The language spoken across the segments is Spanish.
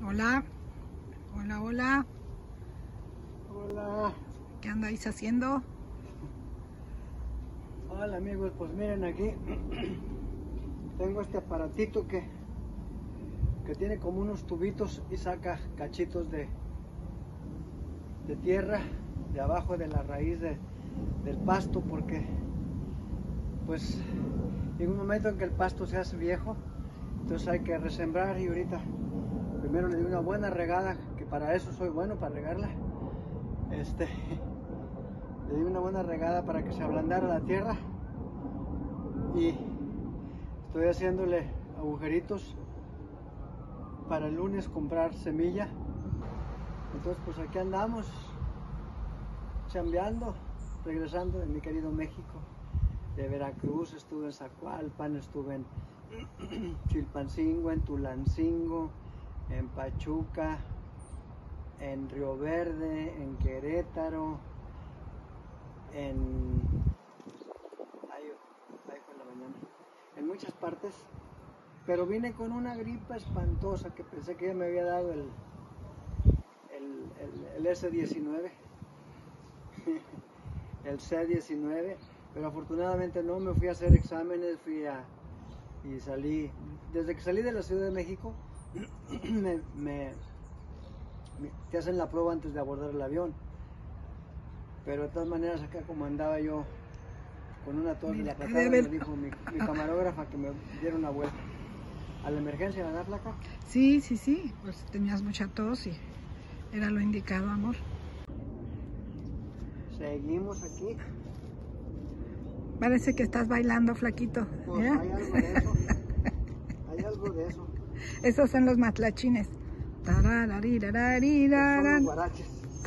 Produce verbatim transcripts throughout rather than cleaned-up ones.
Hola, hola, hola. Hola. ¿Qué andáis haciendo? Hola amigos, pues miren aquí tengo este aparatito que, que tiene como unos tubitos y saca cachitos de, de tierra de abajo de la raíz de, del pasto, porque pues llega un momento en que el pasto se hace viejo, entonces hay que resembrar. Y ahorita primero le di una buena regada, que para eso soy bueno, para regarla. Este, le di una buena regada para que se ablandara la tierra y estoy haciéndole agujeritos para el lunes comprar semilla. Entonces pues aquí andamos chambeando, regresando de mi querido México, de Veracruz. Estuve en Zacualpan, estuve en Chilpancingo, en Tulancingo, en Pachuca, en Río Verde, en Querétaro, en ahí, ahí fue la mañana, en muchas partes, pero vine con una gripa espantosa que pensé que ya me había dado el el, el, el ese diecinueve el C diecinueve, pero afortunadamente no. Me fui a hacer exámenes, fui a y salí, desde que salí de la Ciudad de México me, me, me te hacen la prueba antes de abordar el avión, pero de todas maneras acá como andaba yo con una tos de la patada, me dijo mi, mi camarógrafa que me diera una vuelta a la emergencia, ¿verdad, flaca? Sí, sí, sí, pues tenías mucha tos y era lo indicado, amor. Seguimos aquí. Parece que estás bailando, flaquito. Pues ¿Eh? hay algo de eso. Hay algo de eso. Esos son los matlachines. Son los guaraches.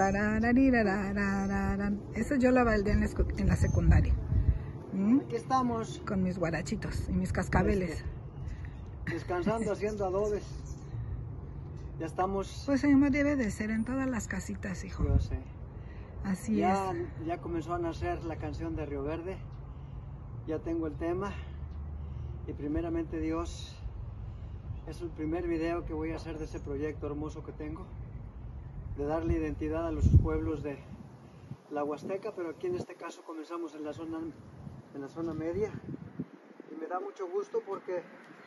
Eso yo lo bailé en la, en la secundaria. ¿Mm? Aquí estamos. Con mis guarachitos y mis cascabeles. Este, descansando, haciendo adobes. Ya estamos. Pues mi amor, debe de ser en todas las casitas, hijo. Yo sé. Así ya, es. Ya comenzó a nacer la canción de Río Verde. Ya tengo el tema. Y primeramente Dios, es el primer video que voy a hacer de ese proyecto hermoso que tengo, de darle identidad a los pueblos de la Huasteca, pero aquí en este caso comenzamos en la zona, en la zona media. Y me da mucho gusto porque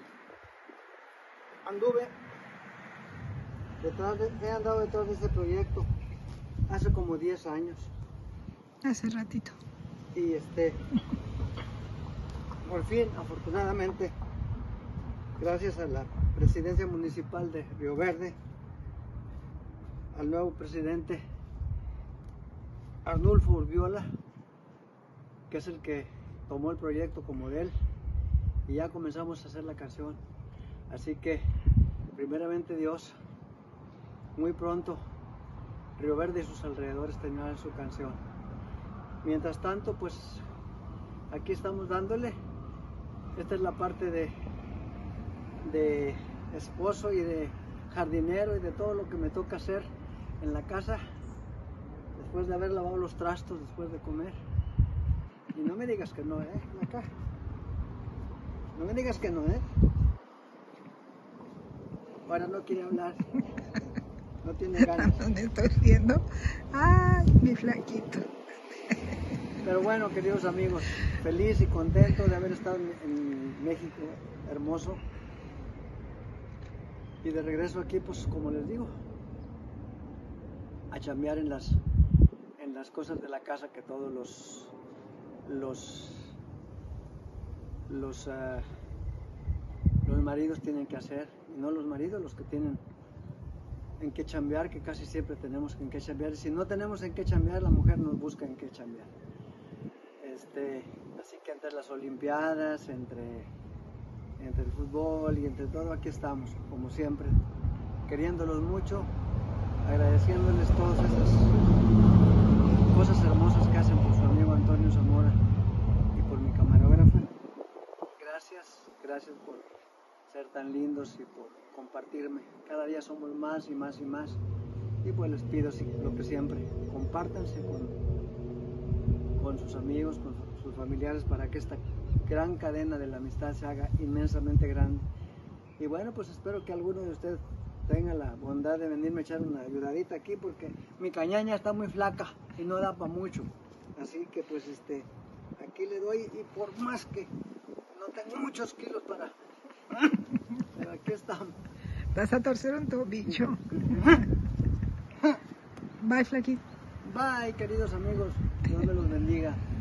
anduve detrás de, he andado detrás de ese proyecto hace como diez años. Hace ratito. Y este, por fin, afortunadamente, gracias a la presidencia municipal de Río Verde, al nuevo presidente Arnulfo Urbiola, que es el que tomó el proyecto como de él, y ya comenzamos a hacer la canción. Así que primeramente Dios, muy pronto Río Verde y sus alrededores tendrán su canción. Mientras tanto, pues aquí estamos dándole. Esta es la parte de de esposo y de jardinero y de todo lo que me toca hacer en la casa después de haber lavado los trastos, después de comer. Y no me digas que no, ¿eh? Acá. No me digas que no, ¿eh? Ahora no quiere hablar. No tiene ganas. ¿Dónde estoy viendo? Ay, mi flaquito. Pero bueno, queridos amigos, feliz y contento de haber estado en, en México, hermoso. Y de regreso aquí, pues como les digo, a chambear en las, en las cosas de la casa que todos los los los, uh, los maridos tienen que hacer, y no los maridos los que tienen en qué chambear, que casi siempre tenemos en qué chambear. Y si no tenemos en qué chambear, la mujer nos busca en qué chambear. Este, así que entre las olimpiadas, entre entre el fútbol y entre todo, aquí estamos, como siempre, queriéndolos mucho, agradeciéndoles todas esas cosas hermosas que hacen por su amigo Antonio Zamora y por mi camarógrafa. Gracias, gracias por ser tan lindos y por compartirme. Cada día somos más y más y más. Y pues les pido lo que siempre, compártanse con, con sus amigos, con sus familiares, para que esta gran cadena de la amistad se haga inmensamente grande. Y bueno, pues espero que alguno de ustedes tenga la bondad de venirme a echar una ayudadita aquí, porque mi cañaña está muy flaca y no da para mucho. Así que pues este, aquí le doy, y por más que no tengo muchos kilos para... Pero aquí estamos. Vas a torcer un tobillo. Bye, Flaquito. Bye, queridos amigos. Dios me los bendiga.